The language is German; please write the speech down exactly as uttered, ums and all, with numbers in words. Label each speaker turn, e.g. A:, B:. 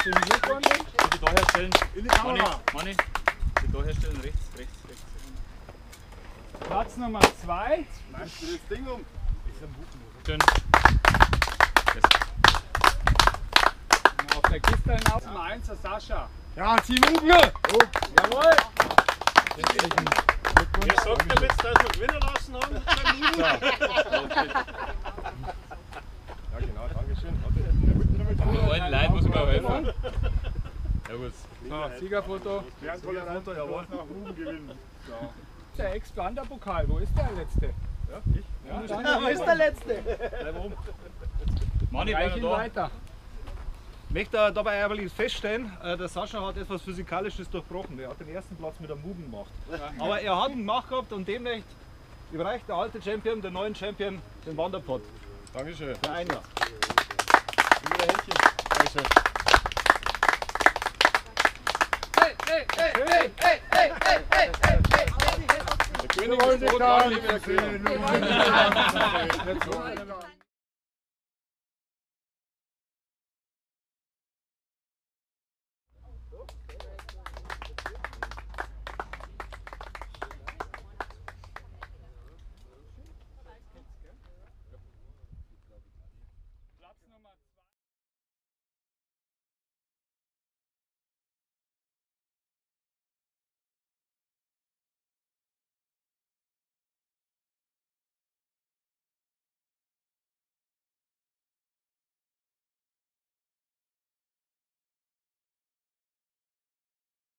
A: Filmiert worden ist.
B: Bitte da herstellen.
C: In die Kamera.
B: Manni, bitte da herstellen. Rechts, rechts, rechts.
A: Platz Nummer zwei.
C: Meinst du das Ding um?
B: Schön.
A: Auf der Kiste hinaus. Nummer eins, der Sascha.
C: Ja, Team Ugner!
A: Oh, jawohl!
D: Wer sagt damit, dass wir gewinnen lassen haben?
C: Ja, genau, danke schön.
B: Den alten Leuten muss ich mal helfen. Servus.
A: So, Siegerfoto.
C: Wäre ein toller Foto, jawohl. Nach Ruben gewinnen. So.
A: Der Expander-Pokal, wo ist der letzte?
C: Ja, ich?
A: Ja, dann
E: Wo ist der letzte?
C: Bleib oben.
B: Manni,
A: reich
B: bleib
A: ihn
B: da.
A: weiter.
F: Ich möchte dabei aber feststellen, äh, der Sascha hat etwas Physikalisches durchbrochen. Er hat den ersten Platz mit einem Mugen gemacht. Aber er hat ihn gemacht gehabt und demnach überreicht der alte Champion, der neuen Champion, den Wanderpott.
C: Dankeschön.
F: Für ein Jahr.
C: Wieder Händchen. Dankeschön.
E: Hey, hey, hey, hey, hey, hey, hey, hey, hey, hey.
C: Der König ist tot,
A: gar
C: nicht mehr
A: Wir wollen
C: sehen.
A: nicht.